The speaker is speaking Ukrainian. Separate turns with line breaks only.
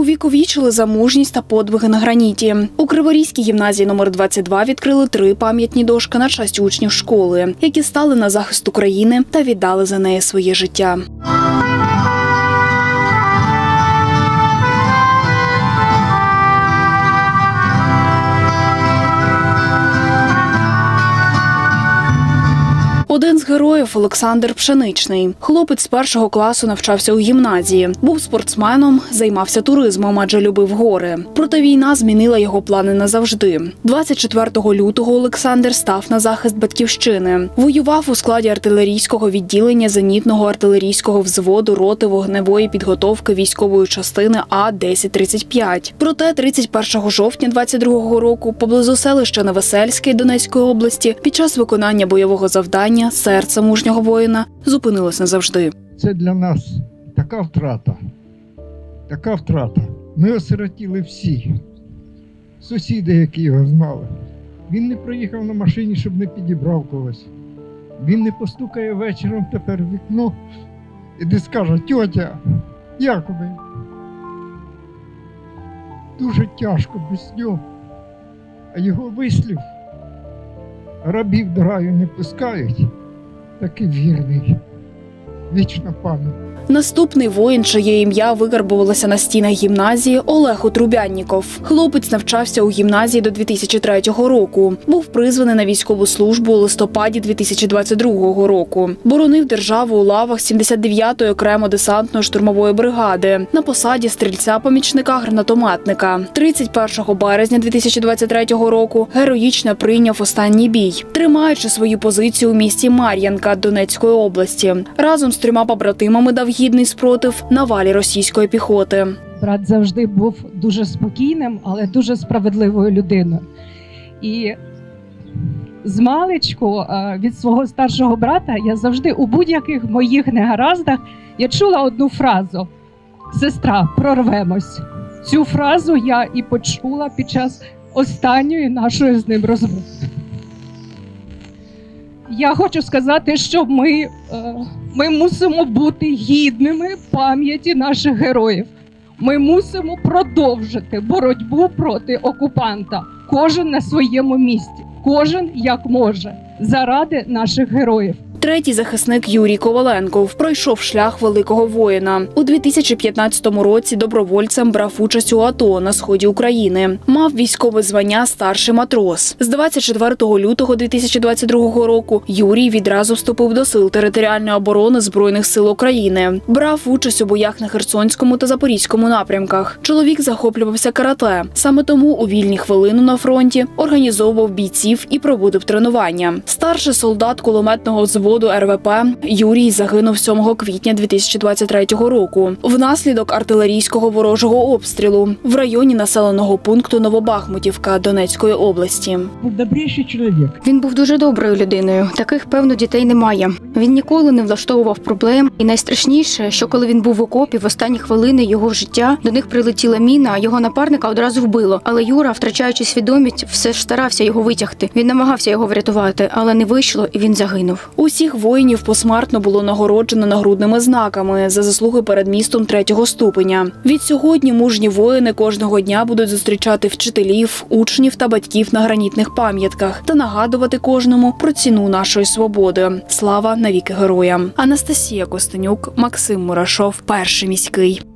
Увіковічили за мужність та подвиги на граніті. У Криворізькій гімназії номер 22 відкрили 3 пам'ятні дошки на честь учнів школи, які стали на захист України та віддали за неї своє життя. Один з героїв – Олександр Пшеничний. Хлопець з 1 класу навчався у гімназії. Був спортсменом, займався туризмом, адже любив гори. Проте війна змінила його плани назавжди. 24 лютого Олександр став на захист батьківщини. Воював у складі артилерійського відділення зенітного артилерійського взводу роти вогневої підготовки військової частини А-1035. Проте 31 жовтня 22 року поблизу селища Новосельське Донецької області під час виконання бойового завдання серце мужнього воїна зупинилось назавжди.
Це для нас така втрата. Така втрата. Ми осиротіли всі. Сусіди, які його знали. Він не проїхав на машині, щоб не підібрав когось. Він не постукає вечором тепер в вікно і не скаже: «Тьотя, як ви?» Дуже тяжко без нього. А його вислів: «Рабів до раю не пускають», такий вірний. Вічна пам'ять.
Наступний воїн, чиє ім'я викарбувалося на стінах гімназії – Олег Отрубянніков. Хлопець навчався у гімназії до 2003 року. Був призваний на військову службу у листопаді 2022 року. Боронив державу у лавах 79-ї окремо десантної штурмової бригади на посаді стрільця-помічника-гранатометника. 31 березня 2023 року героїчно прийняв останній бій, тримаючи свою позицію у місті Мар'янка Донецької області. Разом з 3 побратимами дав гідний спротив навалі російської піхоти.
Брат завжди був дуже спокійним, але дуже справедливою людиною. І змалечку від свого старшого брата я завжди у будь-яких моїх негараздах я чула одну фразу: «Сестра, прорвемось». Цю фразу я і почула під час останньої нашої з ним розмови. Я хочу сказати, що ми мусимо бути гідними пам'яті наших героїв. Ми мусимо продовжити боротьбу проти окупанта. Кожен на своєму місці, кожен як може, заради наших героїв.
Третій захисник Юрій Коваленков пройшов шлях великого воїна. У 2015 році добровольцем брав участь у АТО на сході України. Мав військове звання «старший матрос». З 24 лютого 2022 року Юрій відразу вступив до Сил територіальної оборони Збройних сил України. Брав участь у боях на Херсонському та Запорізькому напрямках. Чоловік захоплювався карате. Саме тому у вільні хвилини на фронті організовував бійців і проводив тренування. Старший солдат кулеметного взводу РВП Юрій загинув 7 квітня 2023 року внаслідок артилерійського ворожого обстрілу в районі населеного пункту Новобахмутівка Донецької області.
Добріший чоловік.
Він був дуже доброю людиною. Таких, певно, дітей немає. Він ніколи не влаштовував проблем. І найстрашніше, що коли він був в окопі, в останні хвилини його життя, до них прилетіла міна, а його напарника одразу вбило. Але Юра, втрачаючи свідомість, все ж старався його витягти. Він намагався його врятувати, але не вийшло, і він загинув.
Усіх воїнів посмертно було нагороджено нагрудними знаками за заслуги перед містом 3-го ступеня. Відсьогодні мужні воїни кожного дня будуть зустрічати вчителів, учнів та батьків на гранітних пам'ятках та нагадувати кожному про ціну нашої свободи. Слава навіки героям. Анастасія Костенюк, Максим Мурашов, Перший міський.